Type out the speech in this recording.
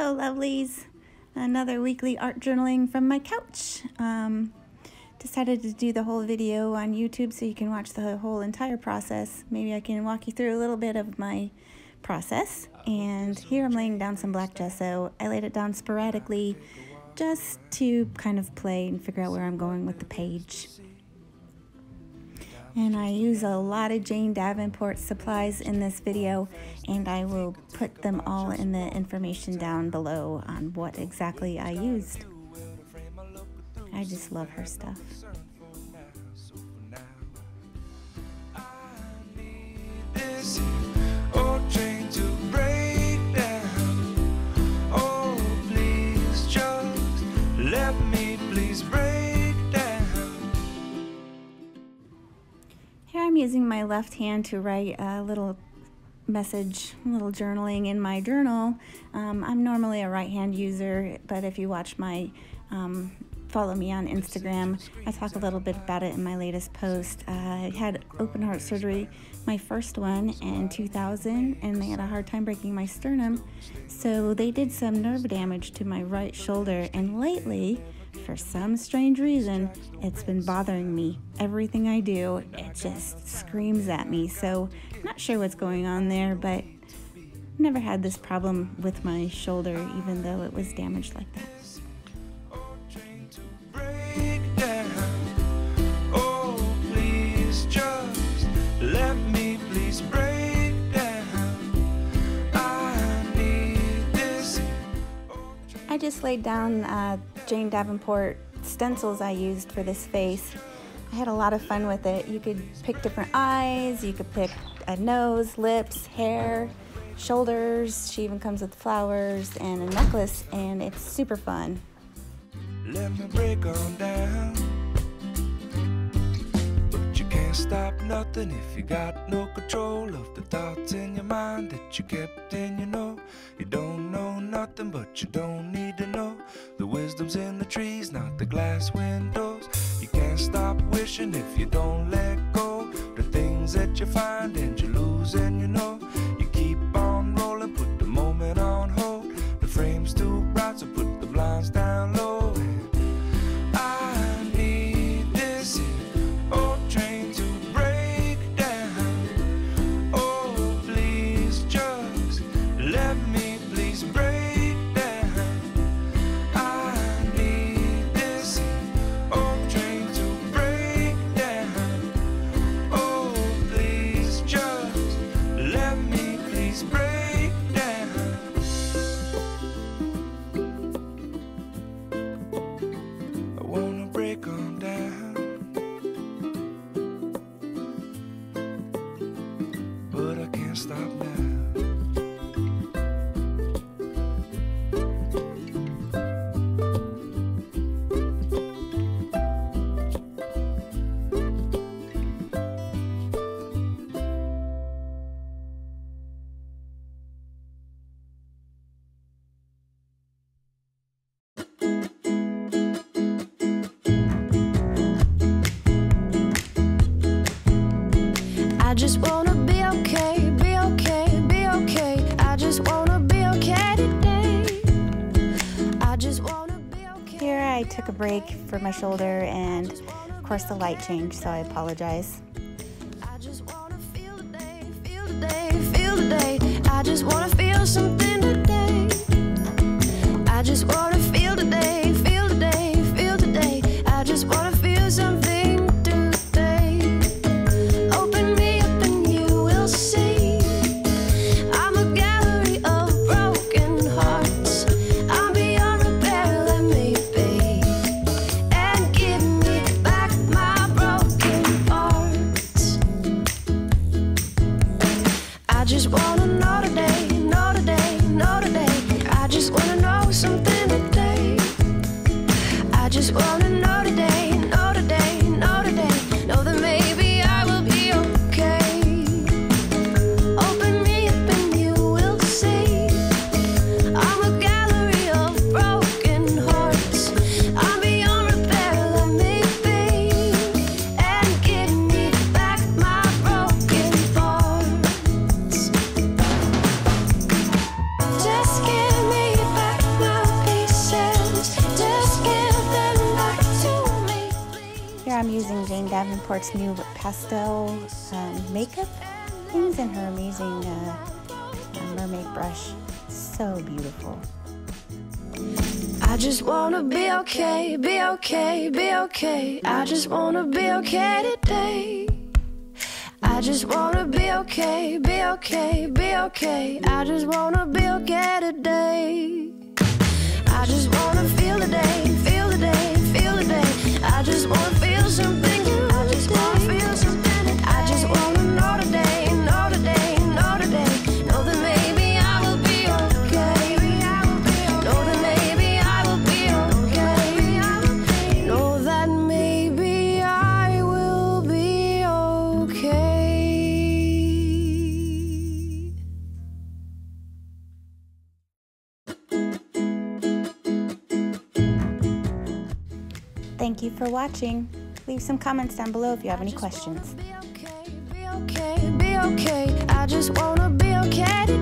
Hello lovelies, another weekly art journaling from my couch. Decided to do the whole video on YouTube so you can watch the whole entire process. Maybe I can walk you through a little bit of my process. And here I'm laying down some black gesso. I laid it down sporadically just to kind of play and figure out where I'm going with the page. And I use a lot of Jane Davenport supplies in this video, and I will put them all in the information down below on what exactly I used. I just love her stuff. Here I'm using my left hand to write a little message, a little journaling in my journal. I'm normally a right hand user, but if you watch my follow me on Instagram, I talk a little bit about it in my latest post. I had open heart surgery, my first one in 2000, and they had a hard time breaking my sternum, so they did some nerve damage to my right shoulder, and lately, for some strange reason, it's been bothering me. Everything I do, it just screams at me, so not sure what's going on there, but never had this problem with my shoulder, even though it was damaged like that. I just laid down Jane Davenport stencils I used for this face. I had a lot of fun with it. You could pick different eyes, you could pick a nose, lips, hair, shoulders. She even comes with flowers and a necklace, and it's super fun. Let me break on down, but you can't stop nothing if you got no control of the thoughts in your mind that you kept in your know. You don't know nothing, but you don't need to know. The wisdom's in the trees, not the glass windows. You can't stop wishing if you don't let go. The things that you find and you lose, and you know you keep on rolling, put the moment on hold. The frame's too bright, so put the blinds down low. I need this old train to break down. Oh, please just let me please break down. I need this old train to break down. Oh, please just let me please break down. I wanna break on down, but I can't stop now. I just wanna be okay, be okay, be okay. I just wanna be okay today. I just wanna be okay. Here I took a break for my shoulder, and of course the light changed, so I apologize. I just wanna feel today, feel today, feel today. I just wanna feel something today. I just wanna feel today, feel today, feel today. I just wanna feel something today. Open me up and you will see. I'm a gallery of broken hearts. I'm beyond repair, let me be. And give me back my broken parts. I just wanna know today, know today, know today. I'm using Jane Davenport's new Pastel makeup things and her amazing mermaid brush. So beautiful. I just wanna be okay, be okay, be okay. I just wanna be okay today. I just wanna be okay, be okay, be okay. I just wanna be okay today. I just wanna feel the day, feel the day, feel the day. I just wanna feel something new. I just wanna feel something today. I just wanna know today, know today, know today. Know that maybe I will be okay. Know that maybe I will be okay. Know that maybe I will be okay. Thank you for watching. Leave some comments down below if you have any questions. Be okay, be okay. I just wanna be okay.